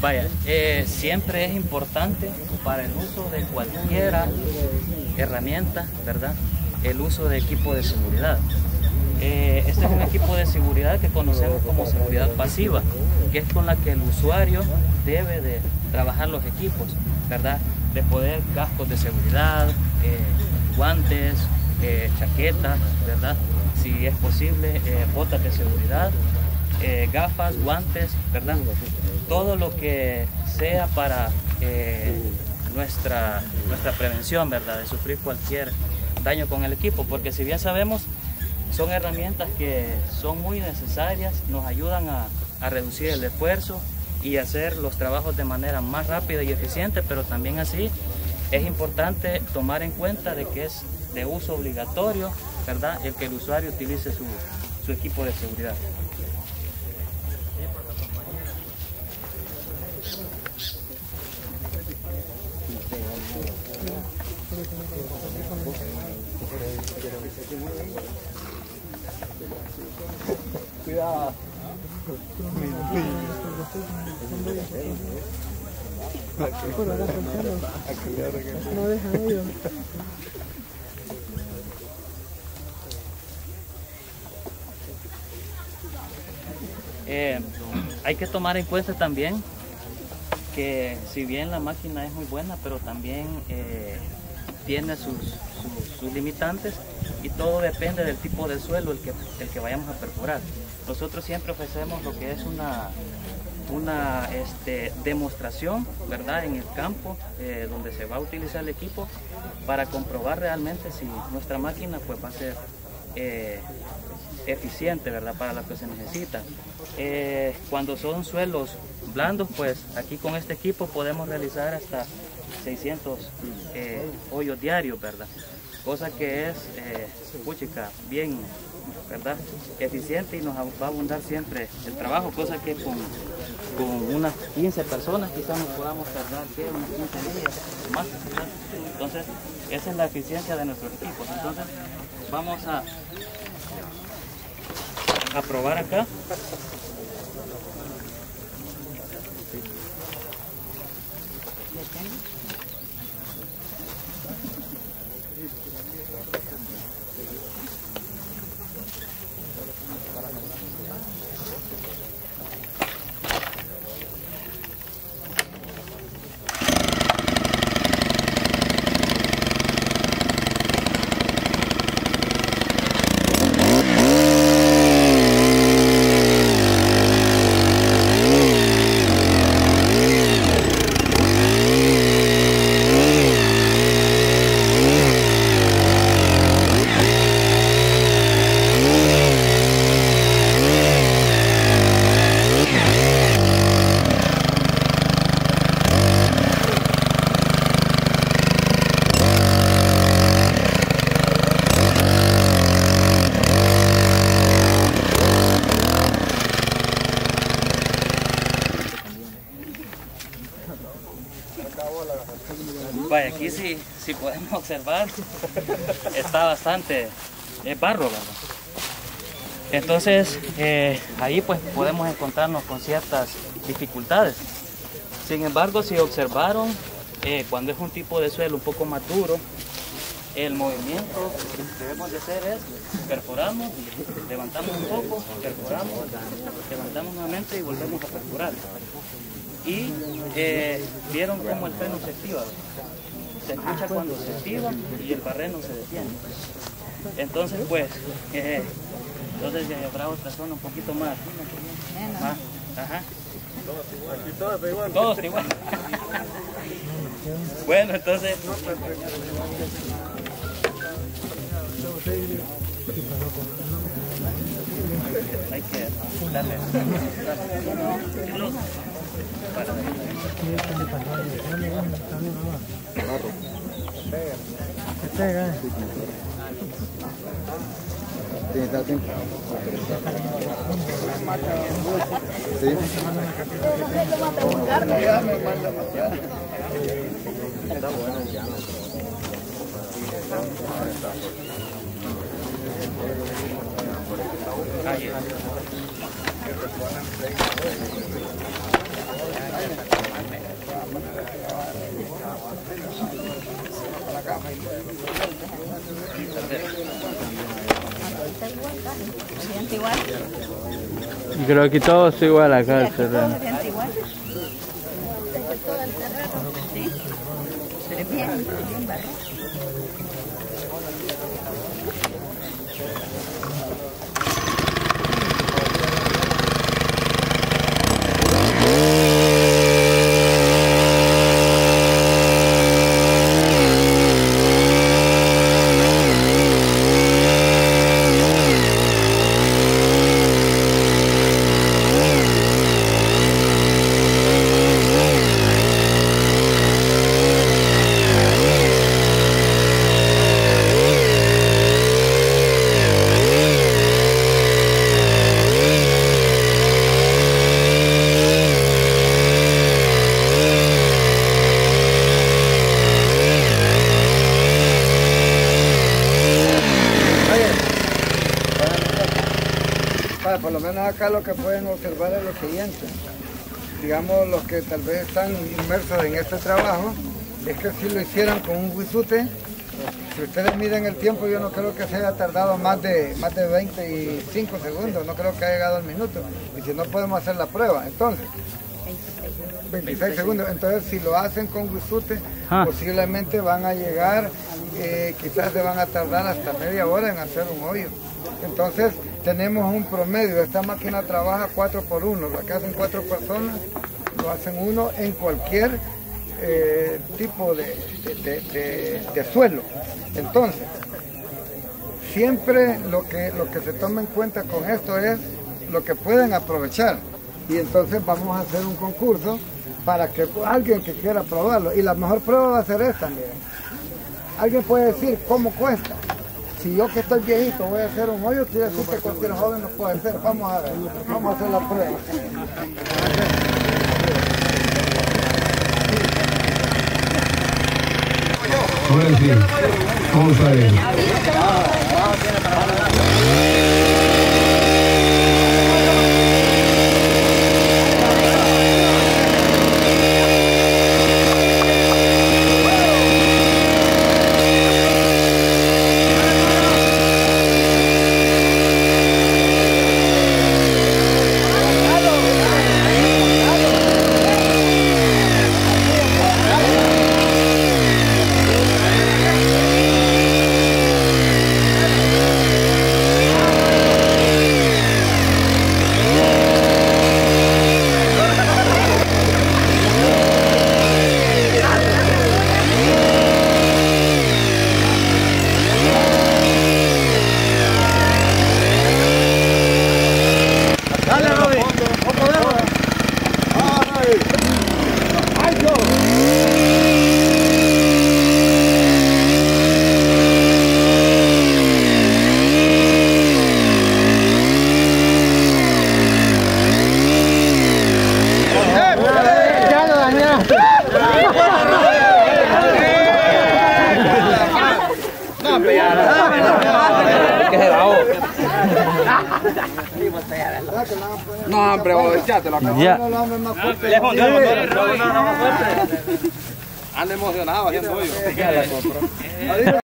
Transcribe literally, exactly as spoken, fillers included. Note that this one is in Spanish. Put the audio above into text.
Vaya, eh, siempre es importante para el uso de cualquier herramienta, ¿verdad? El uso de equipo de seguridad. Eh, este es un equipo de seguridad que conocemos como seguridad pasiva, que es con la que el usuario debe de trabajar los equipos, ¿verdad? De poder cascos de seguridad, eh, guantes, eh, chaquetas, ¿verdad? Si es posible, eh, botas de seguridad, eh, gafas, guantes, ¿verdad? Todo lo que sea para eh, nuestra, nuestra prevención, ¿verdad? De sufrir cualquier daño con el equipo, porque si bien sabemos, son herramientas que son muy necesarias, nos ayudan a, a reducir el esfuerzo y hacer los trabajos de manera más rápida y eficiente, pero también así es importante tomar en cuenta de que es de uso obligatorio, ¿verdad?, el que el usuario utilice su, su equipo de seguridad. Cuidado. No dejan ellos. Eh, hay que tomar en cuenta también que si bien la máquina es muy buena, pero también eh, tiene sus, sus, sus limitantes, y todo depende del tipo de suelo el que, el que vayamos a perforar. Nosotros siempre ofrecemos lo que es una, una este, demostración, ¿verdad?, en el campo eh, donde se va a utilizar el equipo, para comprobar realmente si nuestra máquina pues, va a ser eh, eficiente, ¿verdad?, para lo que se necesita. Eh, cuando son suelos blandos, pues aquí con este equipo podemos realizar hasta seiscientos eh, hoyos diarios, ¿verdad? Cosa que es, eh, puchica, bien, ¿verdad?, eficiente, y nos va a abundar siempre el trabajo, cosa que con, con unas quince personas quizás nos podamos tardar, ¿qué?, unos quince días más, ¿verdad? Entonces, esa es la eficiencia de nuestros equipos. Entonces, vamos a, a probar acá. Vaya, aquí si, si podemos observar, está bastante es barro, ¿verdad? Entonces, eh, ahí pues podemos encontrarnos con ciertas dificultades. Sin embargo, si observaron, eh, cuando es un tipo de suelo un poco más duro, el movimiento que debemos de hacer es perforamos, levantamos un poco, perforamos, levantamos nuevamente y volvemos a perforar. Y eh, vieron cómo el freno se activa. Se escucha cuando se activa y el barreno se detiene. Entonces, pues, eh, entonces ya habrá otra zona un poquito más. más ajá. Todos igual. Todos igual. Bueno, entonces. Hay que darle. Para Se pega. ¿Tiene tal tiempo? Sí. Está bueno ya. Ahí. Y creo que aquí todo es igual acá el terreno. Todo el terreno, sí. Pero es bien, bien barro. Por lo menos acá lo que pueden observar es lo siguiente. Digamos, los que tal vez están inmersos en este trabajo, es que si lo hicieran con un guisute, si ustedes miden el tiempo, yo no creo que se haya tardado más de, más de veinticinco segundos, no creo que haya llegado al minuto. Y si no, podemos hacer la prueba. Entonces, veintiséis segundos. Entonces, si lo hacen con guisute, ah. posiblemente van a llegar, eh, quizás se van a tardar hasta media hora en hacer un hoyo. Entonces, tenemos un promedio. Esta máquina trabaja cuatro por uno. Lo que hacen cuatro personas, lo hacen uno en cualquier eh, tipo de, de, de, de suelo. Entonces, siempre lo que, lo que se toma en cuenta con esto es lo que pueden aprovechar. Y entonces vamos a hacer un concurso para que alguien que quiera probarlo. Y la mejor prueba va a ser esta, miren. Alguien puede decir cómo cuesta. Si yo que estoy viejito voy a hacer un hoyo, quiere decir que cualquier joven lo puede hacer. Vamos a ver, vamos a hacer la prueba. Ahora sí, vamos a ver. No, hombre, echate la Ya. Anda emocionado haciendo hoyo.